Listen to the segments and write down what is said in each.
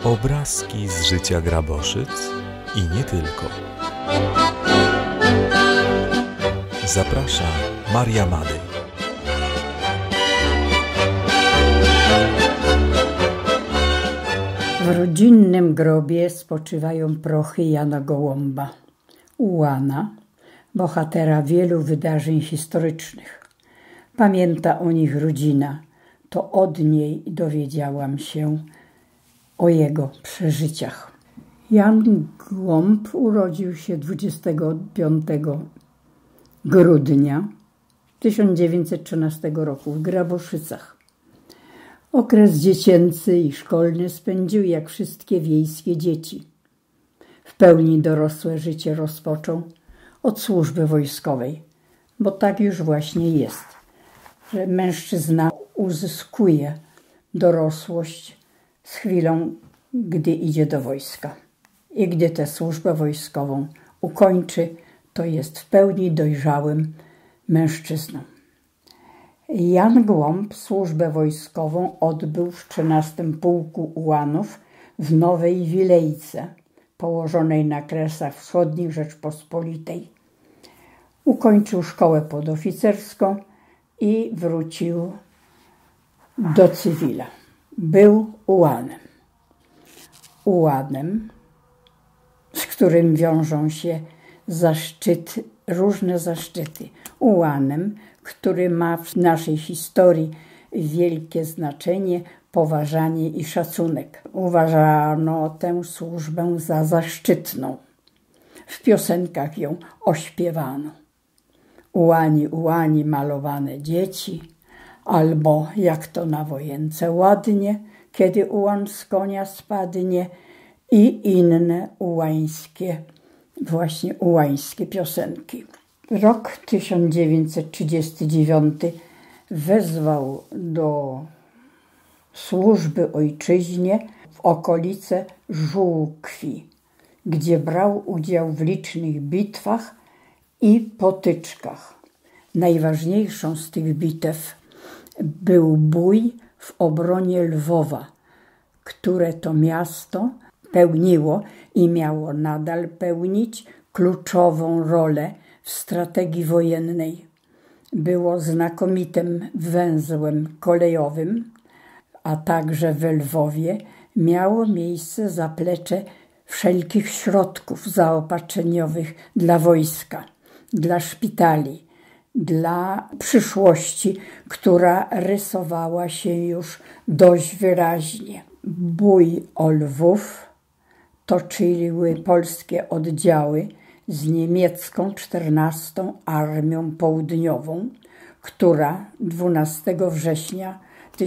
Obrazki z życia Graboszyc i nie tylko. Zaprasza Maria Madej. W rodzinnym grobie spoczywają prochy Jana Gołąba, ułana, bohatera wielu wydarzeń historycznych. Pamięta o nich rodzina, to od niej dowiedziałam się o jego przeżyciach. Jan Gołąb urodził się 25 grudnia 1913 roku w Graboszycach. Okres dziecięcy i szkolny spędził jak wszystkie wiejskie dzieci. W pełni dorosłe życie rozpoczął od służby wojskowej, bo tak już właśnie jest, że mężczyzna uzyskuje dorosłość z chwilą, gdy idzie do wojska. I gdy tę służbę wojskową ukończy, to jest w pełni dojrzałym mężczyzną. Jan Gołąb służbę wojskową odbył w 13 Pułku Ułanów w Nowej Wilejce, położonej na Kresach Wschodnich Rzeczpospolitej. Ukończył szkołę podoficerską i wrócił do cywila. Był ułanem. Ułanem, z którym wiążą się różne zaszczyty. Ułanem, który ma w naszej historii wielkie znaczenie, poważanie i szacunek. Uważano tę służbę za zaszczytną. W piosenkach ją ośpiewano. Ułani, ułani, malowane dzieci, albo jak to na wojence ładnie, kiedy ułan z konia spadnie, i inne ułańskie piosenki. Rok 1939 wezwał do służby ojczyźnie w okolice Żółkwi, gdzie brał udział w licznych bitwach i potyczkach. Najważniejszą z tych bitew był bój w obronie Lwowa, które to miasto pełniło i miało nadal pełnić kluczową rolę w strategii wojennej. Było znakomitym węzłem kolejowym, a także w Lwowie miało miejsce zaplecze wszelkich środków zaopatrzeniowych dla wojska, dla szpitali, dla przyszłości, która rysowała się już dość wyraźnie. Bój o Lwów toczyły polskie oddziały z niemiecką 14. Armią Południową, która 12 września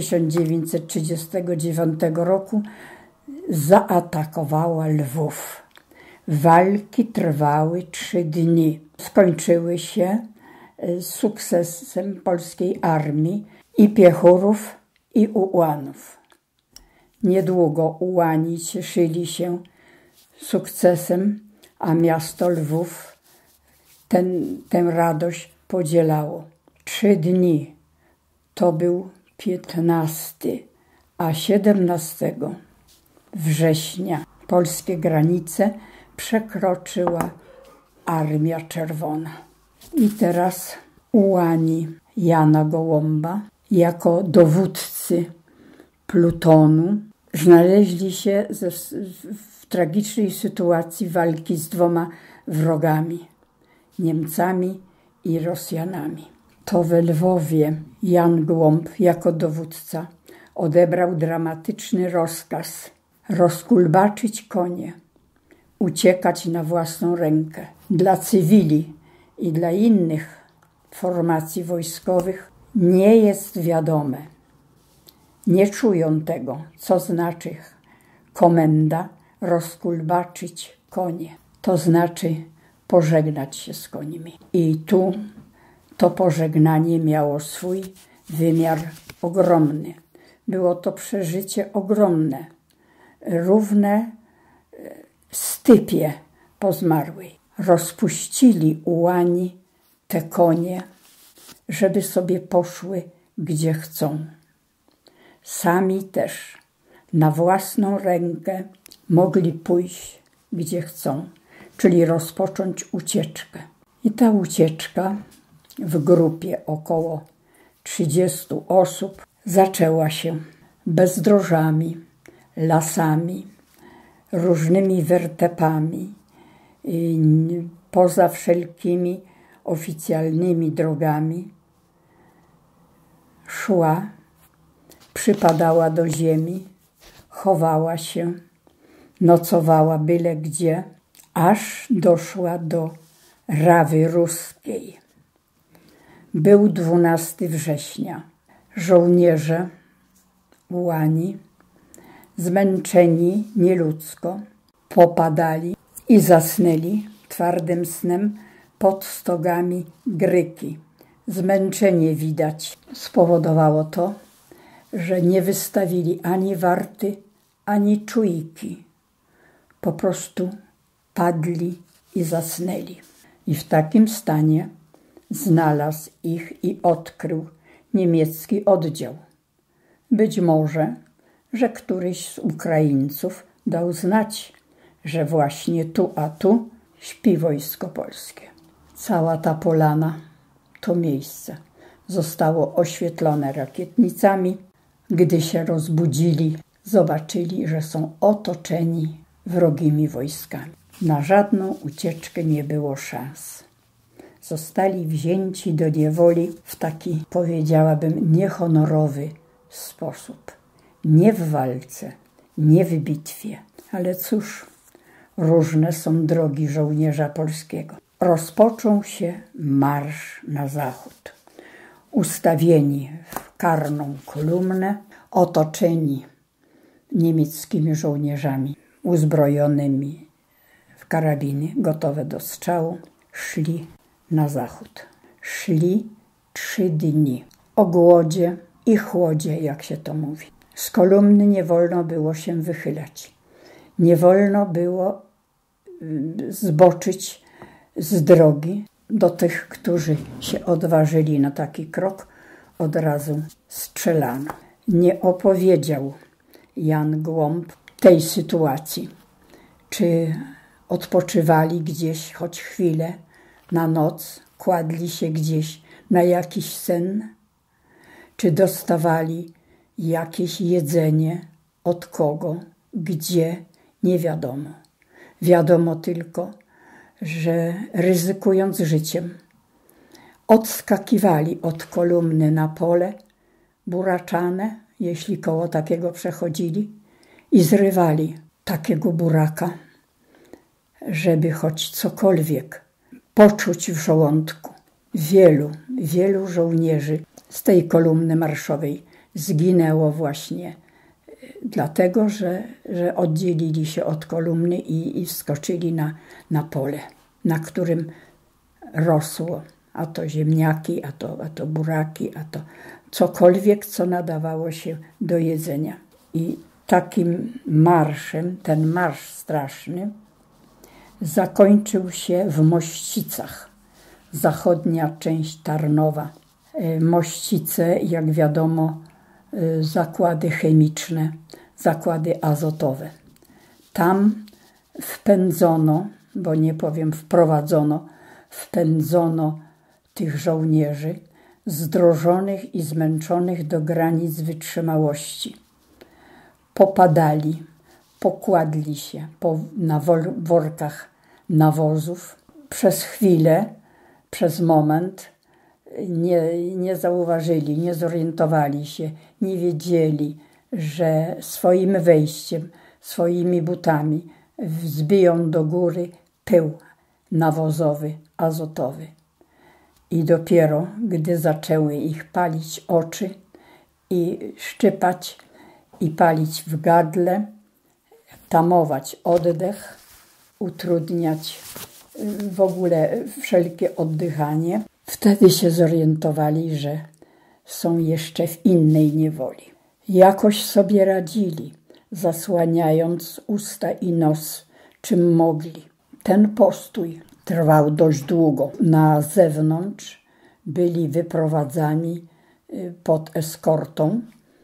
1939 roku zaatakowała Lwów. Walki trwały 3 dni. Skończyły się sukcesem polskiej armii i piechurów, i ułanów. Niedługo ułani cieszyli się sukcesem, a miasto Lwów tę radość podzielało. 3 dni to był 15, a 17 września polskie granice przekroczyła Armia Czerwona. I teraz ułani Jana Gołąba jako dowódcy plutonu znaleźli się w tragicznej sytuacji walki z 2 wrogami, Niemcami i Rosjanami. To we Lwowie Jan Gołąb jako dowódca odebrał dramatyczny rozkaz: rozkulbaczyć konie, uciekać na własną rękę. Dla cywili i dla innych formacji wojskowych nie jest wiadome, nie czują tego, co znaczy komenda rozkulbaczyć konie. To znaczy pożegnać się z końmi. I tu to pożegnanie miało swój wymiar ogromny. Było to przeżycie ogromne, równe stypie po zmarłej. Rozpuścili ułani te konie, żeby sobie poszły gdzie chcą. Sami też na własną rękę mogli pójść gdzie chcą, czyli rozpocząć ucieczkę. I ta ucieczka w grupie około 30 osób zaczęła się bezdrożami, lasami, różnymi wertepami, poza wszelkimi oficjalnymi drogami. Szła, przypadała do ziemi, chowała się, nocowała byle gdzie, aż doszła do Rawy Ruskiej. Był 12 września. Żołnierze ułani, zmęczeni nieludzko, popadali i zasnęli twardym snem pod stogami Gryki. Zmęczenie widać spowodowało to, że nie wystawili ani warty, ani czujki. Po prostu padli i zasnęli. I w takim stanie znalazł ich i odkrył niemiecki oddział. Być może, że któryś z Ukraińców dał znać, że właśnie tu a tu śpi wojsko polskie. Cała ta polana, to miejsce zostało oświetlone rakietnicami. Gdy się rozbudzili, zobaczyli, że są otoczeni wrogimi wojskami. Na żadną ucieczkę nie było szans. Zostali wzięci do niewoli w taki, powiedziałabym, niehonorowy sposób. Nie w walce, nie w bitwie. Ale cóż, różne są drogi żołnierza polskiego. Rozpoczął się marsz na zachód. Ustawieni w karną kolumnę, otoczeni niemieckimi żołnierzami uzbrojonymi w karabiny, gotowe do strzału, szli na zachód. Szli 3 dni o głodzie i chłodzie, jak się to mówi. Z kolumny nie wolno było się wychylać. Nie wolno było zboczyć z drogi. Do tych, którzy się odważyli na taki krok, od razu strzelano. Nie opowiedział Jan Głąb tej sytuacji. Czy odpoczywali gdzieś choć chwilę na noc, kładli się gdzieś na jakiś sen, czy dostawali jakieś jedzenie, od kogo, gdzie, nie wiadomo. Wiadomo tylko, że ryzykując życiem, odskakiwali od kolumny na pole buraczane, jeśli koło takiego przechodzili, i zrywali takiego buraka, żeby choć cokolwiek poczuć w żołądku. Wielu żołnierzy z tej kolumny marszowej zginęło właśnie dlatego, że oddzielili się od kolumny i wskoczyli na pole, na którym rosło a to ziemniaki, a to buraki, a to cokolwiek, co nadawało się do jedzenia. I takim marszem, ten marsz straszny, zakończył się w Mościcach, zachodnia część Tarnowa. Mościce, jak wiadomo, zakłady chemiczne, zakłady azotowe. Tam wpędzono, bo nie powiem wpędzono tych żołnierzy zdrożonych i zmęczonych do granic wytrzymałości. Popadali, pokładli się na workach nawozów. Przez chwilę, przez moment nie zauważyli, nie zorientowali się, nie wiedzieli, że swoim wejściem, swoimi butami wzbiją do góry pył nawozowy, azotowy. I dopiero, gdy zaczęły ich palić oczy i szczypać i palić w gardle, tamować oddech, utrudniać w ogóle wszelkie oddychanie, wtedy się zorientowali, że są jeszcze w innej niewoli. Jakoś sobie radzili, zasłaniając usta i nos, czym mogli. Ten postój trwał dość długo. Na zewnątrz byli wyprowadzani pod eskortą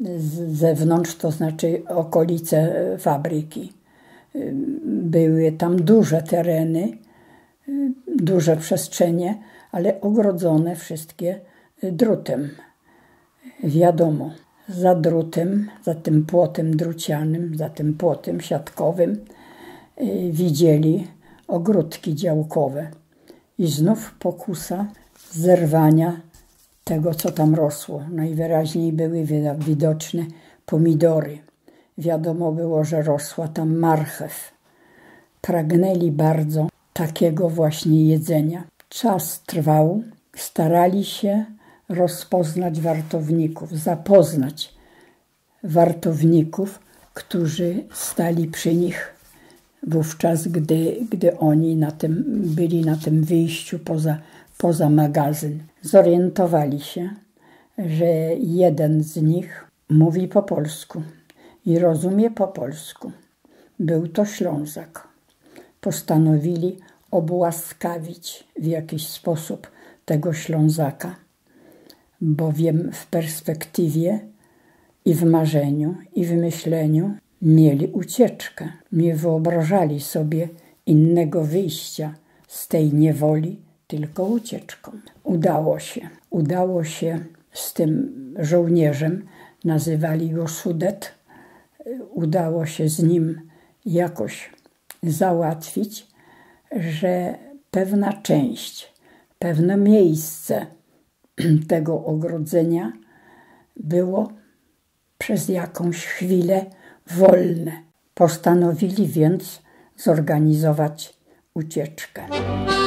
z zewnątrz, to znaczy okolice fabryki. Były tam duże tereny, duże przestrzenie, ale ogrodzone wszystkie drutem. Wiadomo, za drutem, za tym płotem drucianym, za tym płotem siatkowym widzieli ogródki działkowe. I znów pokusa zerwania tego, co tam rosło. Najwyraźniej były widoczne pomidory. Wiadomo było, że rosła tam marchew. Pragnęli bardzo takiego właśnie jedzenia. Czas trwał, starali się rozpoznać wartowników, zapoznać wartowników, którzy stali przy nich wówczas, gdy oni byli na tym wyjściu poza magazyn. Zorientowali się, że jeden z nich mówi po polsku i rozumie po polsku. Był to Ślązak. Postanowili obłaskawić w jakiś sposób tego Ślązaka, bowiem w perspektywie i w marzeniu, i w myśleniu mieli ucieczkę. Nie wyobrażali sobie innego wyjścia z tej niewoli, tylko ucieczką. Udało się z tym żołnierzem, nazywali go Sudet, udało się z nim jakoś załatwić, że pewna część, pewne miejsce tego ogrodzenia było przez jakąś chwilę wolne. Postanowili więc zorganizować ucieczkę.